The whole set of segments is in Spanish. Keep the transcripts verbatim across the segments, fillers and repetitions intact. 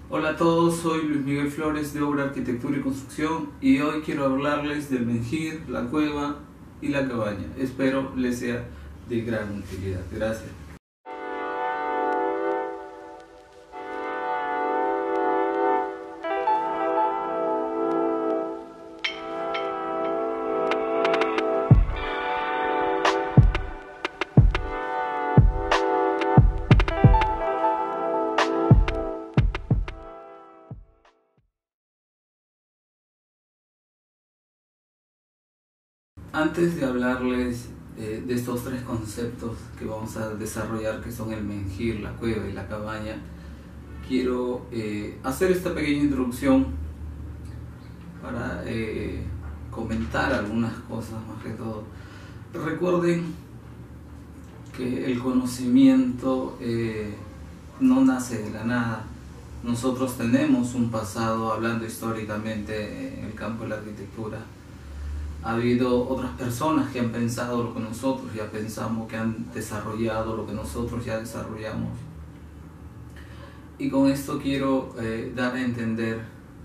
Hola a todos, soy Luis Miguel Flores de Obra Arquitectura y Construcción y hoy quiero hablarles del menjir, la cueva y la cabaña. Espero les sea de gran utilidad. Gracias. Antes de hablarles eh, de estos tres conceptos que vamos a desarrollar, que son el menjir, la cueva y la cabaña, quiero eh, hacer esta pequeña introducción para eh, comentar algunas cosas más que todo. Recuerden que el conocimiento eh, no nace de la nada. Nosotros tenemos un pasado, hablando históricamente en el campo de la arquitectura. Ha habido otras personas que han pensado lo que nosotros ya pensamos, que han desarrollado lo que nosotros ya desarrollamos. Y con esto quiero eh, dar a entender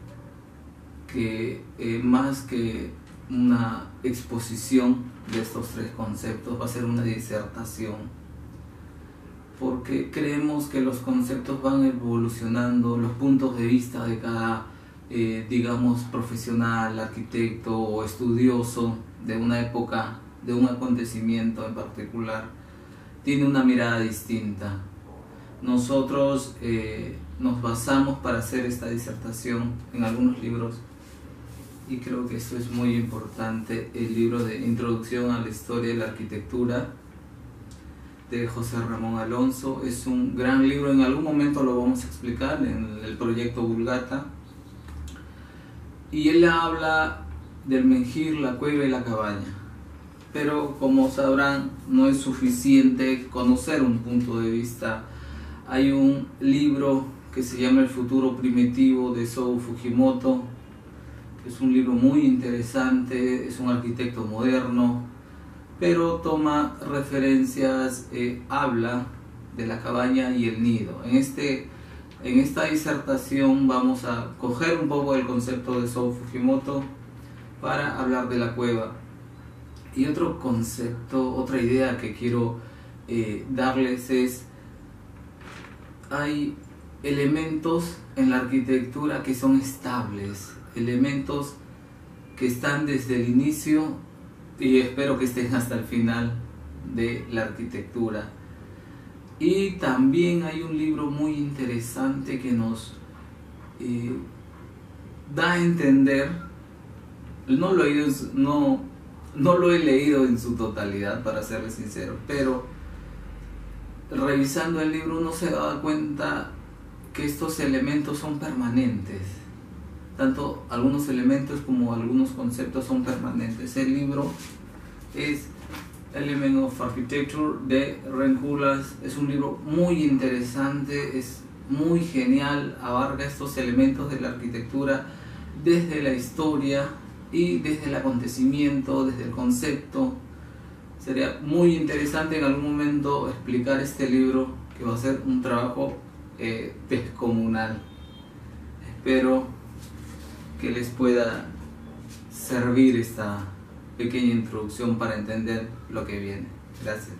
que eh, más que una exposición de estos tres conceptos va a ser una disertación, porque creemos que los conceptos van evolucionando, los puntos de vista de cada Eh, digamos profesional, arquitecto o estudioso de una época, de un acontecimiento en particular, tiene una mirada distinta. Nosotros eh, nos basamos para hacer esta disertación en algunos libros y creo que esto es muy importante. El libro de Introducción a la Historia de la Arquitectura de José Ramón Alonso es un gran libro, en algún momento lo vamos a explicar en el proyecto Vulgata. Y él habla del menjir, la cueva y la cabaña. Pero como sabrán, no es suficiente conocer un punto de vista. Hay un libro que se llama El futuro primitivo de Isao Fujimoto, que es un libro muy interesante, es un arquitecto moderno, pero toma referencias, eh, habla de la cabaña y el nido. En este En esta disertación vamos a coger un poco el concepto de Isao Fujimoto para hablar de la cueva. Y otro concepto, otra idea que quiero eh, darles es, hay elementos en la arquitectura que son estables, elementos que están desde el inicio y espero que estén hasta el final de la arquitectura. Y también hay un libro muy interesante que nos eh, da a entender, no lo, he leído, no, no lo he leído en su totalidad para serles sincero, pero revisando el libro uno se da cuenta que estos elementos son permanentes, tanto algunos elementos como algunos conceptos son permanentes. El libro es Elements of Architecture de Ren Koolhaas. Es un libro muy interesante, es muy genial, abarca estos elementos de la arquitectura desde la historia y desde el acontecimiento, desde el concepto. Sería muy interesante en algún momento explicar este libro, que va a ser un trabajo eh, descomunal. Espero que les pueda servir esta pequeña introducción para entender lo que viene. Gracias.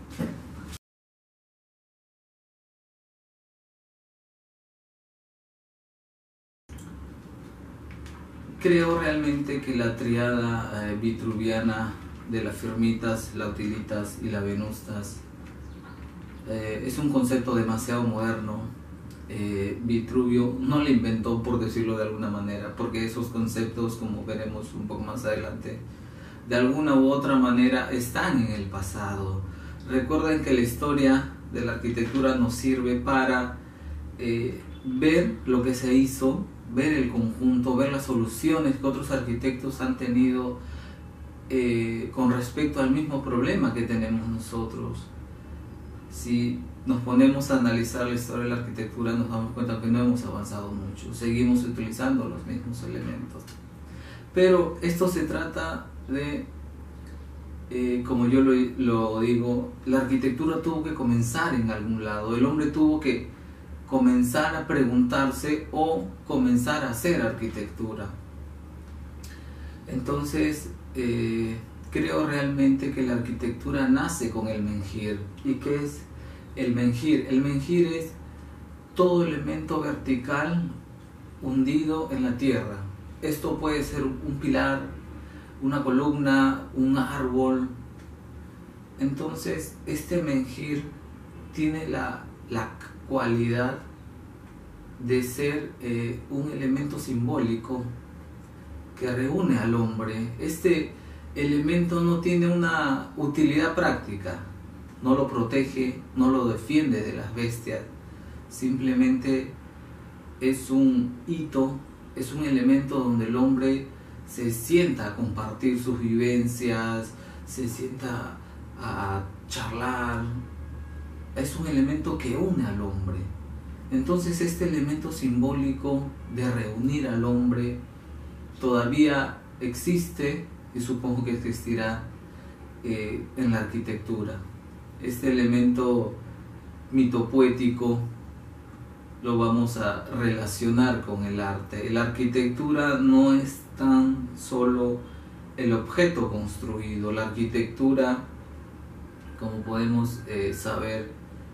Creo realmente que la triada eh, vitruviana de las firmitas, lautilitas y la venustas eh, es un concepto demasiado moderno. Eh, Vitruvio no lo inventó, por decirlo de alguna manera, porque esos conceptos, como veremos un poco más adelante, de alguna u otra manera están en el pasado. Recuerden que la historia de la arquitectura nos sirve para eh, ver lo que se hizo, ver el conjunto, ver las soluciones que otros arquitectos han tenido eh, con respecto al mismo problema que tenemos nosotros. Si nos ponemos a analizar la historia de la arquitectura nos damos cuenta que no hemos avanzado mucho, seguimos utilizando los mismos elementos. Pero esto se trata de, eh, como yo lo, lo digo, la arquitectura tuvo que comenzar en algún lado. El hombre tuvo que comenzar a preguntarse o comenzar a hacer arquitectura. Entonces, eh, creo realmente que la arquitectura nace con el menjir. ¿Y qué es el menjir? El menjir es todo elemento vertical hundido en la tierra. Esto puede ser un pilar, una columna, un árbol. Entonces, este menjir tiene la, la cualidad de ser eh, un elemento simbólico que reúne al hombre. Este elemento no tiene una utilidad práctica, no lo protege, no lo defiende de las bestias, simplemente es un hito, es un elemento donde el hombre se sienta a compartir sus vivencias, se sienta a charlar. Es un elemento que une al hombre. Entonces este elemento simbólico de reunir al hombre todavía existe y supongo que existirá eh, en la arquitectura. Este elemento mitopoético lo vamos a relacionar con el arte. La arquitectura no es tan solo el objeto construido. La arquitectura, como podemos eh, saber,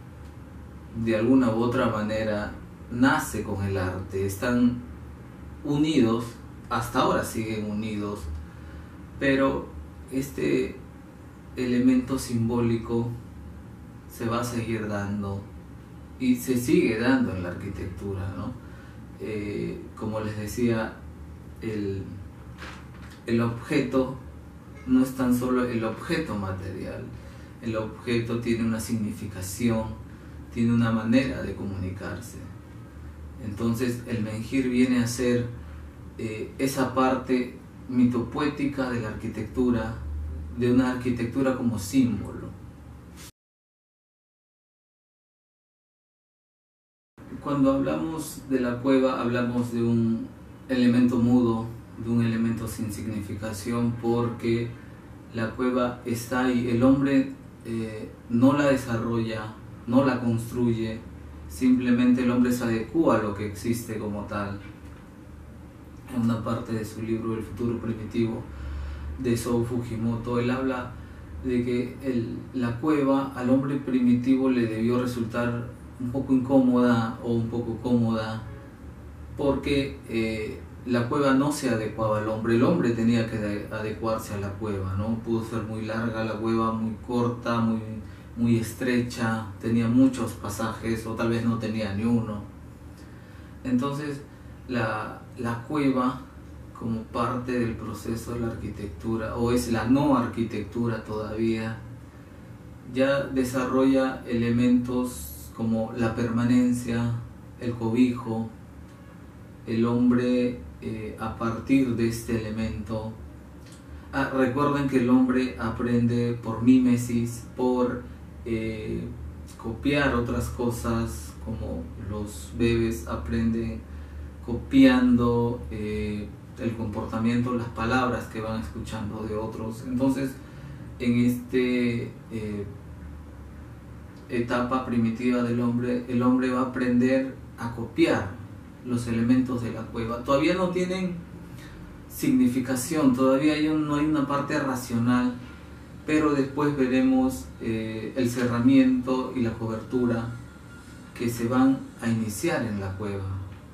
de alguna u otra manera nace con el arte. Están unidos, hasta ahora siguen unidos, pero este elemento simbólico se va a seguir dando y se sigue dando en la arquitectura, ¿no? Eh, como les decía, el, el objeto no es tan solo el objeto material. El objeto tiene una significación, tiene una manera de comunicarse. Entonces el menjir viene a ser eh, esa parte mitopoética de la arquitectura, de una arquitectura como símbolo. Cuando hablamos de la cueva, hablamos de un elemento mudo, de un elemento sin significación, porque la cueva está ahí. El hombre eh, no la desarrolla, no la construye, simplemente el hombre se adecúa a lo que existe como tal. En una parte de su libro El futuro primitivo de Isao Fujimoto, él habla de que el, la cueva al hombre primitivo le debió resultar un poco incómoda o un poco cómoda, porque eh, la cueva no se adecuaba al hombre, el hombre tenía que adecuarse a la cueva, ¿no? Pudo ser muy larga la cueva, muy corta, muy, muy estrecha, tenía muchos pasajes o tal vez no tenía ni uno. Entonces la, la cueva, como parte del proceso de la arquitectura, o es la no arquitectura todavía, ya desarrolla elementos como la permanencia, el cobijo. El hombre eh, a partir de este elemento, ah, recuerden que el hombre aprende por mímesis, por eh, copiar otras cosas, como los bebés aprenden copiando eh, el comportamiento, las palabras que van escuchando de otros. Entonces en este eh, etapa primitiva del hombre, el hombre va a aprender a copiar los elementos de la cueva. Todavía no tienen significación, todavía hay un, no hay una parte racional, pero después veremos eh, el cerramiento y la cobertura que se van a iniciar en la cueva.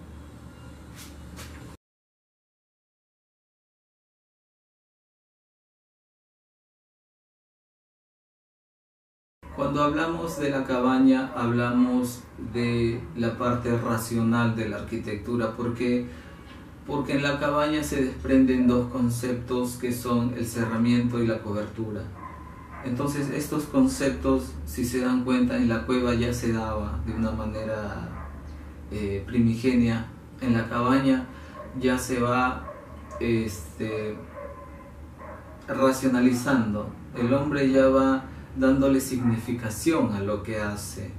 Cuando hablamos de la cabaña, hablamos de la parte racional de la arquitectura, porque, porque en la cabaña se desprenden dos conceptos que son el cerramiento y la cobertura. Entonces estos conceptos, si se dan cuenta, en la cueva ya se daba de una manera eh, primigenia. En la cabaña ya se va este, racionalizando, el hombre ya va dándole significación a lo que hace.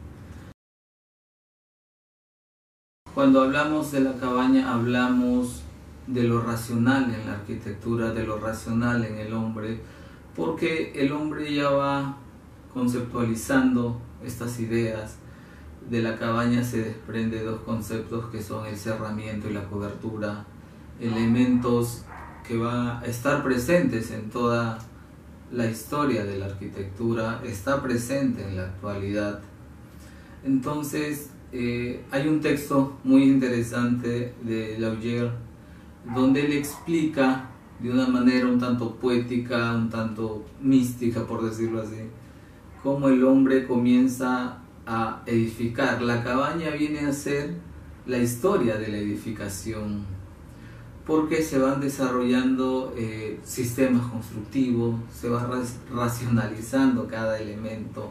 Cuando hablamos de la cabaña, hablamos de lo racional en la arquitectura, de lo racional en el hombre, porque el hombre ya va conceptualizando estas ideas de la cabaña se desprende dos conceptos que son el cerramiento y la cobertura, elementos que van a estar presentes en toda la historia de la arquitectura, está presente en la actualidad. Entonces eh, hay un texto muy interesante de Laugier donde él explica de una manera un tanto poética, un tanto mística, por decirlo así, cómo el hombre comienza a edificar. La cabaña viene a ser la historia de la edificación, porque se van desarrollando eh, sistemas constructivos, se va racionalizando cada elemento.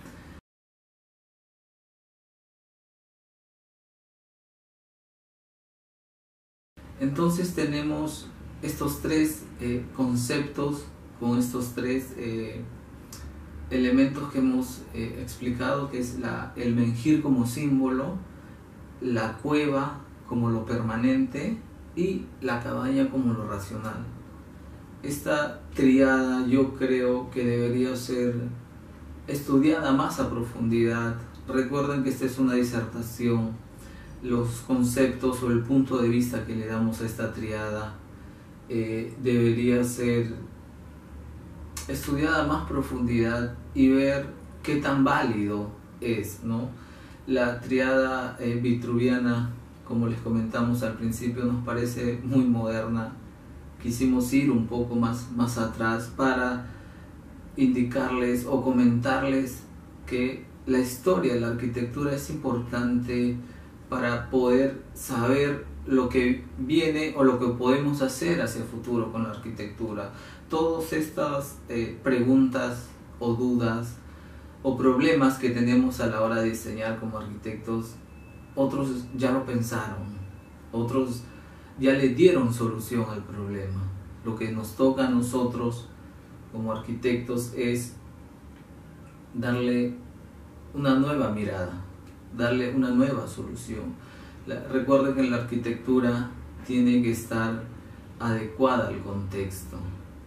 Entonces tenemos estos tres eh, conceptos con estos tres eh, elementos que hemos eh, explicado, que es la, el menjir como símbolo, la cueva como lo permanente y la cabaña como lo racional. Esta triada yo creo que debería ser estudiada más a profundidad. Recuerden que esta es una disertación. Los conceptos o el punto de vista que le damos a esta triada eh, debería ser estudiada a más profundidad y ver qué tan válido es, ¿no? La triada eh, vitruviana, como les comentamos al principio, nos parece muy moderna. Quisimos ir un poco más, más atrás para indicarles o comentarles que la historia de la arquitectura es importante para poder saber lo que viene o lo que podemos hacer hacia el futuro con la arquitectura. Todas estas eh, preguntas o dudas o problemas que tenemos a la hora de diseñar como arquitectos, otros ya lo pensaron, otros ya le dieron solución al problema. Lo que nos toca a nosotros como arquitectos es darle una nueva mirada, darle una nueva solución. La, recuerden que la arquitectura tiene que estar adecuada al contexto.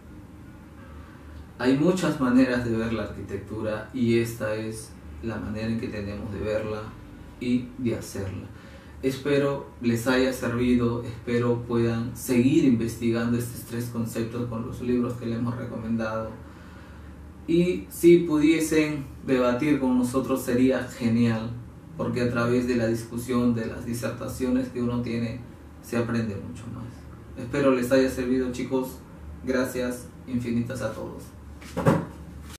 Hay muchas maneras de ver la arquitectura y esta es la manera en que tenemos de verla y de hacerla. Espero les haya servido, espero puedan seguir investigando estos tres conceptos con los libros que les hemos recomendado. Y si pudiesen debatir con nosotros sería genial, porque a través de la discusión, de las disertaciones que uno tiene, se aprende mucho más. Espero les haya servido, chicos. Gracias infinitas a todos.